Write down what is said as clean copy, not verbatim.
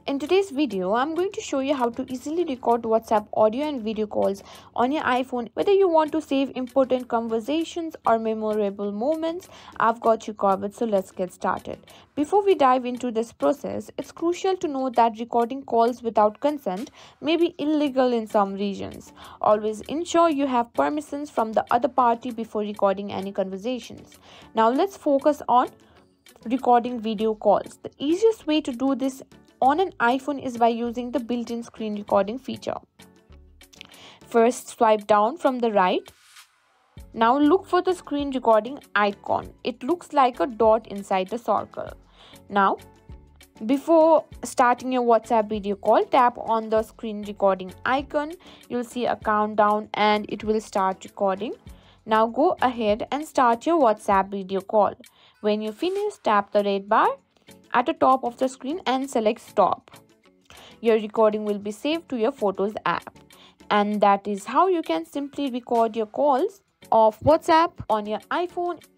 In today's video, I'm going to show you how to easily record WhatsApp audio and video calls on your iPhone. Whether you want to save important conversations or memorable moments, I've got you covered, so let's get started. Before we dive into this process, it's crucial to know that recording calls without consent may be illegal in some regions. Always ensure you have permissions from the other party before recording any conversations. Now let's focus on recording video calls. The easiest way to do this on an iPhone is by using the built-in screen recording feature. First, swipe down from the right. Now look for the screen recording icon. It looks like a dot inside the circle. Now, before starting your WhatsApp video call, tap on the screen recording icon. You'll see a countdown and it will start recording. Now go ahead and start your WhatsApp video call. When you finish, tap the red bar at the top of the screen and select stop. Your recording will be saved to your Photos app. And that is how you can simply record your calls of WhatsApp on your iPhone.